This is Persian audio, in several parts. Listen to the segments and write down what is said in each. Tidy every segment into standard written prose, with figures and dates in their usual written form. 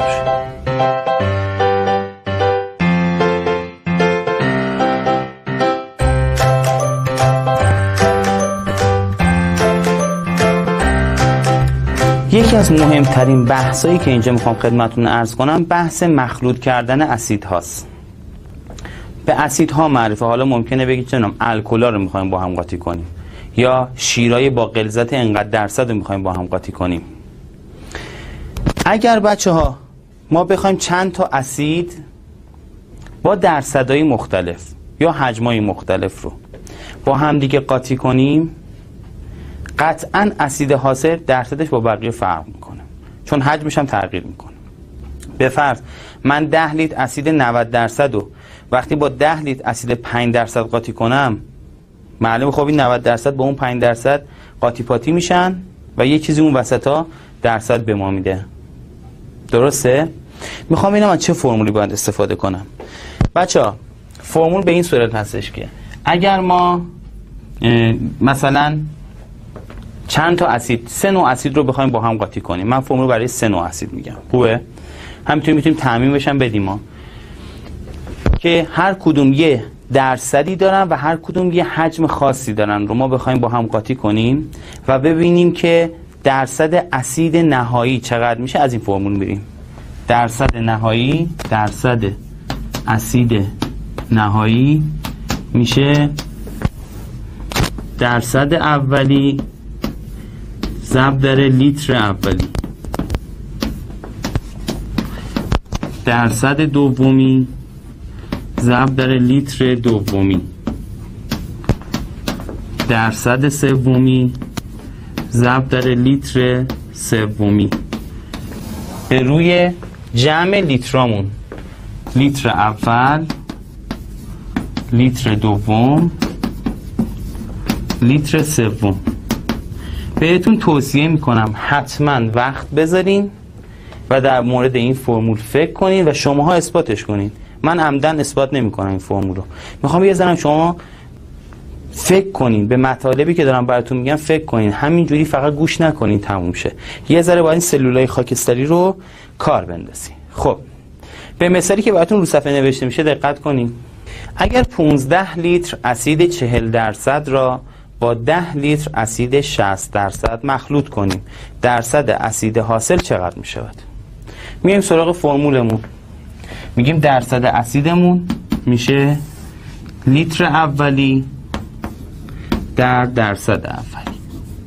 باشه. یکی از مهمترین بحثایی که اینجا میخوام خدمتتون عرض کنم بحث مخلوط کردن اسید هاست. به اسید ها معرفه. حالا ممکنه بگید چنم الکلا رو میخوایم با هم قاطی کنیم یا شیرای با غلظت انقدر درصد رو میخوایم با هم قاطی کنیم. اگر بچه ها ما بخوایم چند تا اسید با درصدهای مختلف یا حجمای مختلف رو با هم دیگه قاطی کنیم، قطعا اسید حاصل درصدش با بقیه فرق میکنه، چون حجمش هم تغییر میکنه. به فرض من 10 لیتر اسید 90% رو وقتی با 10 لیتر اسید 5% قاطی کنم، معلومه خب این 90% با اون 5% قاطی پاتی میشن و یه چیزی اون وسطا درصد به ما میده. درسته؟ میخوام ببینم من چه فرمولی باید استفاده کنم. بچه‌ها فرمول به این صورت هستش که اگر ما مثلا چند تا اسید، 3 نوع اسید رو بخوایم با هم قاطی کنیم، من فرمول برای 3 نوع اسید میگم. خوبه؟ همینطور میتونیم تعمیمش هم بدیم ما که هر کدوم یه درصدی دارن و هر کدوم یه حجم خاصی دارن رو ما بخوایم با هم قاطی کنیم و ببینیم که درصد اسید نهایی چقدر میشه. از این فرمول میریم. درصد نهایی، درصد اسید نهایی میشه درصد اولی ضرب در لیتر اولی، درصد دومی ضرب در لیتر دومی، درصد سومی ضرب در لیتر سومی به روی جمع لیترامون، لیتر اول، لیتر دوم، لیتر سوم. بهتون توصیه میکنم حتما وقت بذارین و در مورد این فرمول فکر کنین و شماها اثباتش کنین. من عمدن اثبات نمیکنم این فرمول رو، میخوام یه ذره شما فکر کنین، به مطالبی که دارم براتون میگم فکر کنین، همینجوری فقط گوش نکنین تموم شه. یه ذره با این سلولای خاکستری رو کار بندازین. خب به مثالی که براتون رو صفحه نوشته میشه دقت کنین. اگر 15 لیتر اسید 40% را با 10 لیتر اسید 60% مخلوط کنیم، درصد اسید حاصل چقدر می شود؟ میایم سراغ فرمولمون، میگیم درصد اسیدمون میشه لیتر اولی در درصد اولی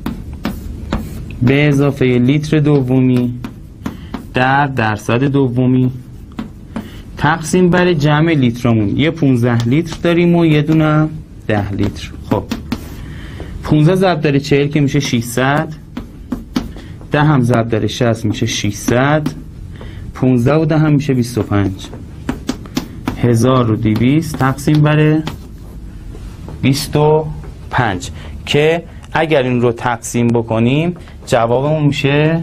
به اضافه لیتر دومی در درصد دومی تقسیم بر جمع لیترمون. یه 15 لیتر داریم و یه دونه 10 لیتر. خب 15 ضرب در 40 که میشه 600، 10 هم ضرب در 60 میشه 600، 15 و 10 هم میشه 25. 1200 تقسیم بر 25 که اگر این رو تقسیم بکنیم جوابمون میشه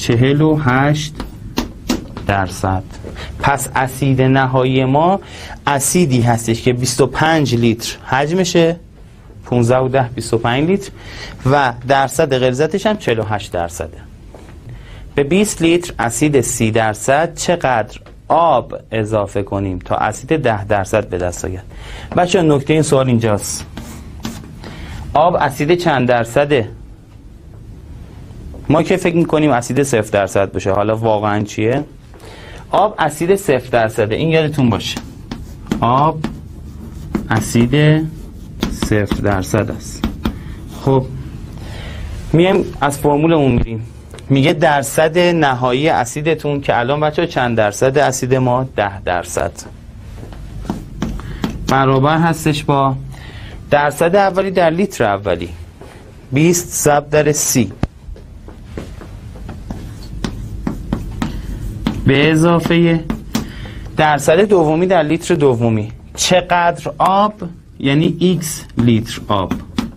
48%. پس اسید نهایی ما اسیدی هستش که 25 لیتر حجمشه، 15 و 10 25 لیتر و درصد غلظتش هم 48%. به 20 لیتر اسید 30% چقدر آب اضافه کنیم تا اسید 10% به دست آید؟ بچه نکته این سوال اینجاست، آب اسید چند درصده؟ ما که فکر میکنیم اسید 0% بشه، حالا واقعا چیه؟ آب اسید 0%، این یادتون باشه، آب اسید 0% است. خب میایم از فرمولمون میریم، میگه درصد نهایی اسیدتون که الان بچه چند درصد اسید ما؟ 10% برابر هستش با درصد اولی در لیتر اولی 20 ضرب در 30 به اضافه درصد دومی در لیتر دومی. چقدر آب؟ یعنی x لیتر آب.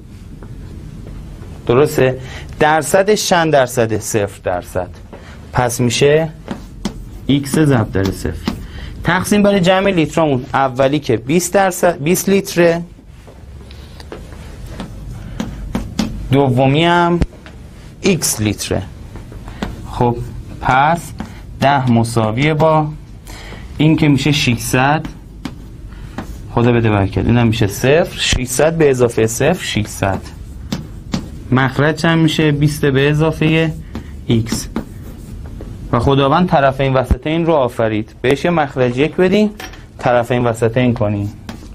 درسته؟ درصدش چند درصده؟ 0%. پس میشه x ضرب در 0 تقسیم بر جمع لیترامون. اولی که 20 لیتره، دومی هم x لیتره. خب پس 10 مساویه با این که میشه 600. خدا بده برکت. اینم میشه 0. 600 به اضافه 0 600. مخرج هم میشه 20 به اضافه x. و خداوند طرفین وسطین رو آفرید. بهش مخرج 1 بدین، طرفین وسطین کنین.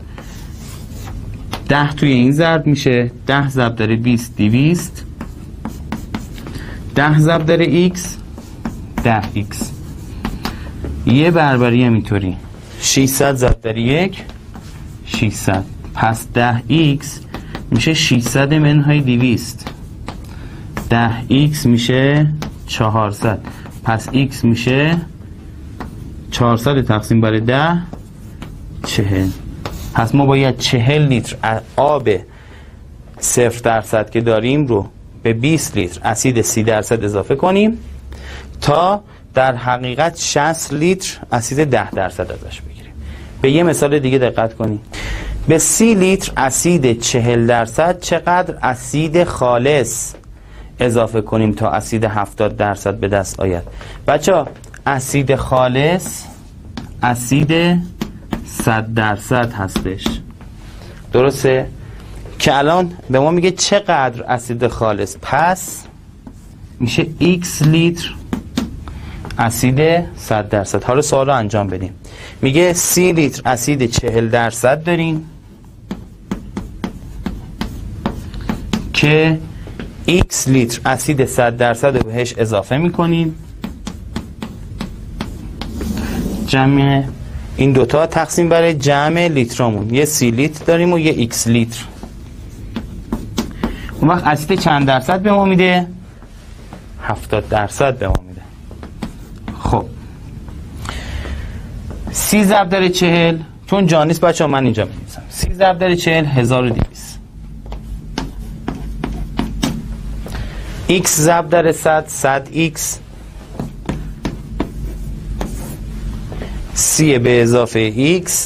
10 توی این ضرب میشه 10 ضرب داره 20 200. 10 ضرب داره x 10x. یه برابری همینطوری 600 ضرب داره 1 600. پس 10x میشه 600 منهای 200. 10x میشه 400. پس x میشه 400 تقسیم بر 10 40. پس ما باید 40 لیتر آب 0% که داریم رو به 20 لیتر اسید 30% اضافه کنیم تا در حقیقت 60 لیتر اسید 10% ازش بگیریم. به یه مثال دیگه دقت کنیم. به 30 لیتر اسید 40% چقدر اسید خالص اضافه کنیم تا اسید 70% به دست آید؟ بچه‌ها اسید خالص اسید 100% هستش، درسته؟ که الان به ما میگه چقدر اسید خالص، پس میشه x لیتر اسید 100%. حالا سوال رو انجام بدیم. میگه 30 لیتر اسید 40% داریم که x لیتر اسید 100% رو بهش اضافه میکنیم. جمع این دوتا تقسیم برای جمع لیترامون. یه 30 لیتر داریم و یه x لیتر. اون وقت اسید چند درصد به ما میده؟ 70% به ما میده. خب 30 ضرب در 40 چون جا نیست بچه ها من اینجا می‌نویسم. 30 ضرب در 40 1200. x ضرب در 100 100x. 30 به اضافه x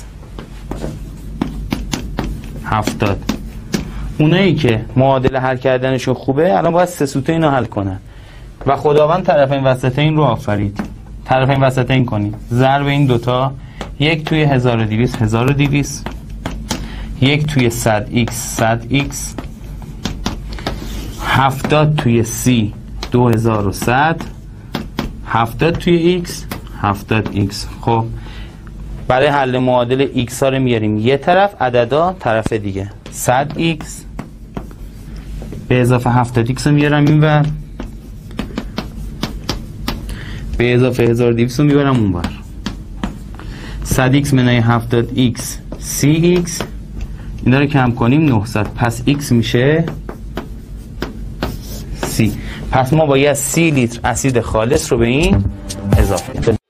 70. اونایی که معادله حل کردنشون خوبه الان باید سه سوته اینو حل کنن. و خداوند طرفین وسطین رو آفرید. طرفین وسطین کنید. ضرب این دوتا 1 توی 1200 1200. 1 توی 100x 100x. 70 توی 30 2100. 70 توی x 70x. خب برای حل معادل x ها رو میاریم یه طرف، عددا طرف دیگه. 100x به اضافه 70x رو میارم اینور، به اضافه 1200 رو میبرم اونور. 100x منهای 70x 30x. اینا رو کم کنیم 900. پس x میشه 30. پس ما باید 30 لیتر اسید خالص رو به این اضافه کنیم.